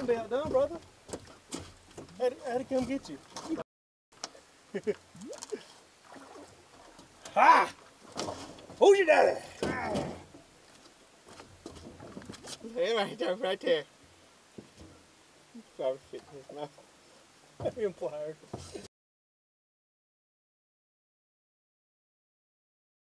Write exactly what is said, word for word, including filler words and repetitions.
be outdone, brother. I had, I had to come get you. Ha! Who's your daddy? There, right there, right there. Probably fit in his mouth. Pliers.